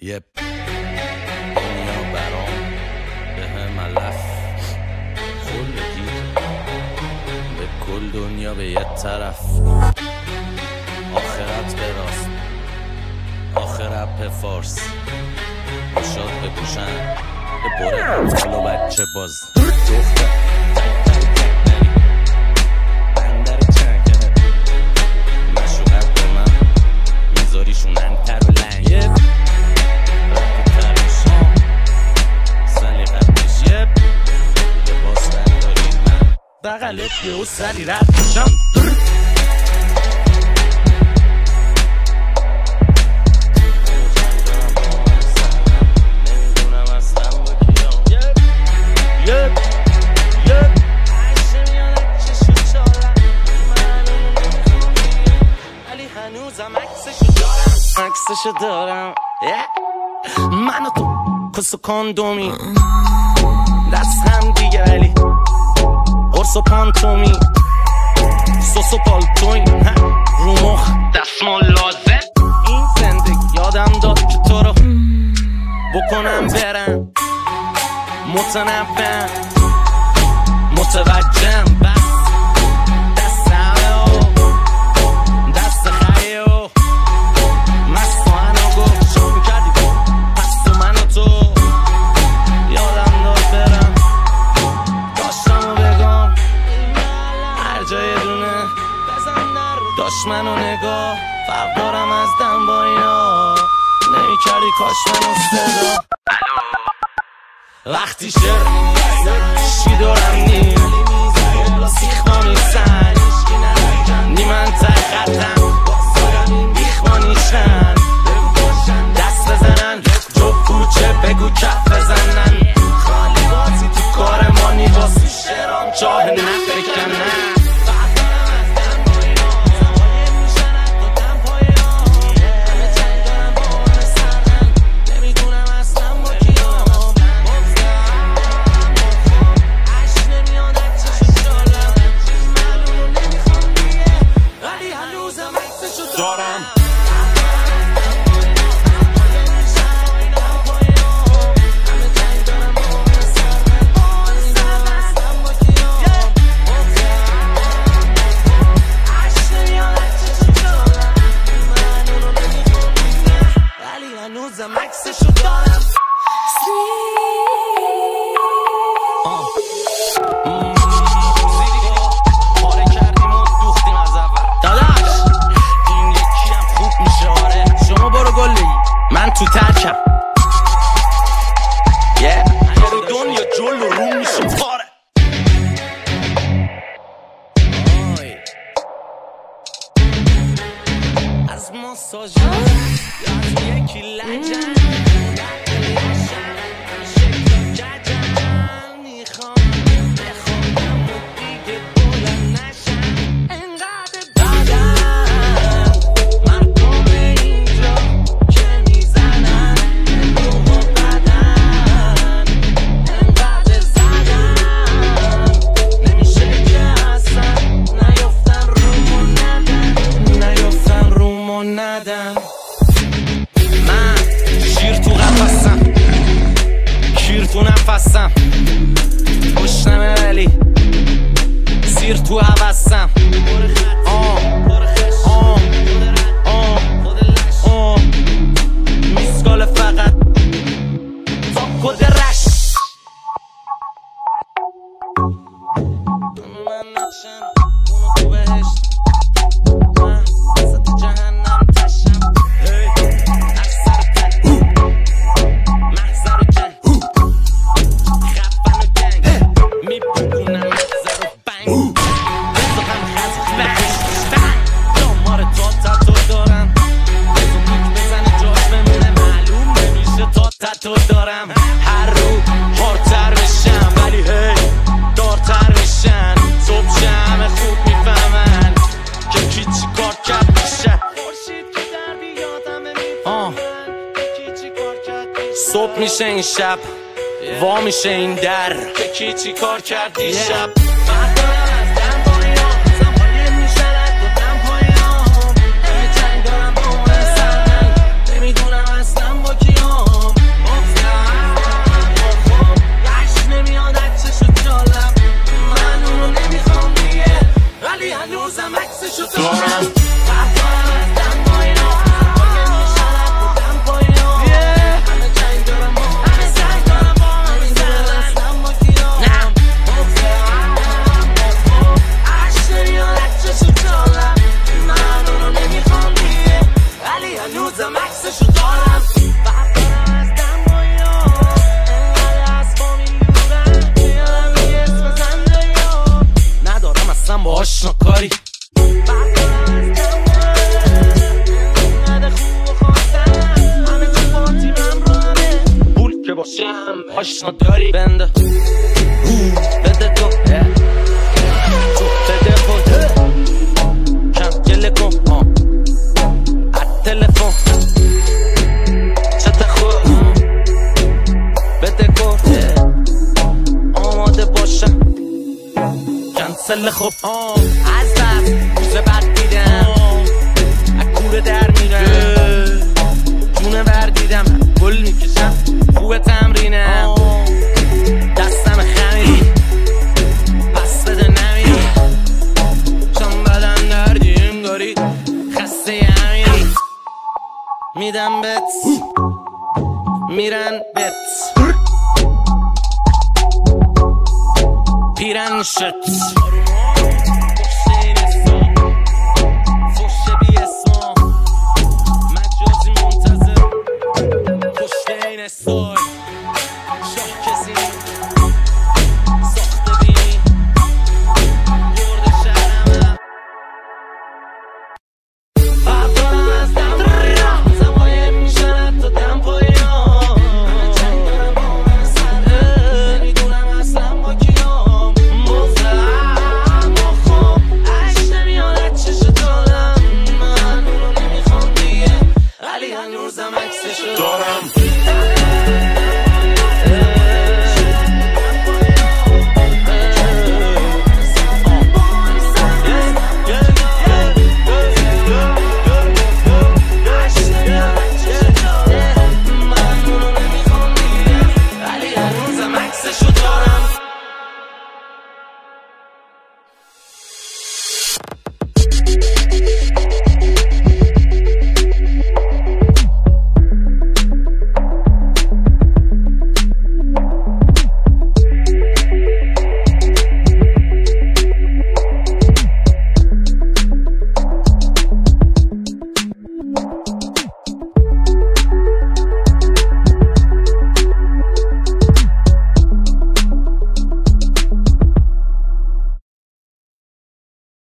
یه دنیا برام به ملف خل گیر به کل دنیا به یه طرف آخرت به راست آخرت به فارس شاد بکشن به بره حال و بچه باز دختر بندر چنگه مشوقت به من میذاریشون انتر و لنگ رفت ترشان سلیقت بشیب لباس برداری من بغلت یه و سری رد بشم عکسشو دارم من و تو کس و کاندومی دست هم دیگه ولی قرص و پانتومی سوس و پالتوی رو مخ دستمال لازم این زندگی یادم داد که تو رو بکنم برم متنبم متوجهم بس دست همه و دست خیه و مست و هنو گفت شو میکردی پس تو من و تو یادم داد برم داشتم و بگم هر جای دونه داشت منو نگاه فرق دارم از دم با اینا نمیکردی کاش منو صدا وقتی شعر چی دارم نیم سیخ ما میسن نیمن تر خطم بیخوانیشن دست بزنن جو کوچه بگو کف بزنن خالی بازی تو کار ما نیواسی شعرام جاه نفکنن تو ترکم دنیا جلو رو میشه پاره از ماساژ از یکی لجن تو نفسم خوشنمه ولی سیر تو حوستم میسکال فقط تا کد رش من نقشم اونو تو بهشت من وسط جهنم تشم تو دارم هر رو هارتر بشم ولی هی دارتر بشن صبح همه خوب میفهمن که کی چی کار کرد میشه خورشید که در بیادم میفهمن که کی چی کار کرد صبح میشه این شب وا میشه این در که کی چی کار کرد دیشب نمیدونم اصلا با کیام عکسشو دارم بردارم از دنبایا انقدر اسبا میلورم میارم یه اسم زنده یا ندارم اصلا با آشنا کاری بردارم از دنبایا انقدر خوب و خواستم همه چی فاتیمم رو همه پول که باشم آشنا داری بنده بده تو بده خود کم گله کن تلفن چت خود بده کن آماده باشم کنسل خوب از دست روز بد دیدم اکوره در میرم جونه بردیدم گل میکشم خوب تمرینم دستم خمیری پس بده نمیری چون بدن دردی انگاری خسته همیری میدم بت میرن بت پیرن شت فوش بی اسما مجازی منتظر کشته این استای شاه کسی ساخته بین برد شهرمه بردارم از دم پایان زمایه میشن حتی دم پایان همه چنگ دارم با من سره نمیدونم اصلا با کیام مفتم با خوب عشق نمیاد از چش دادم من اونو نمیخوام دیگه ولی هنوزم عکسشو دارم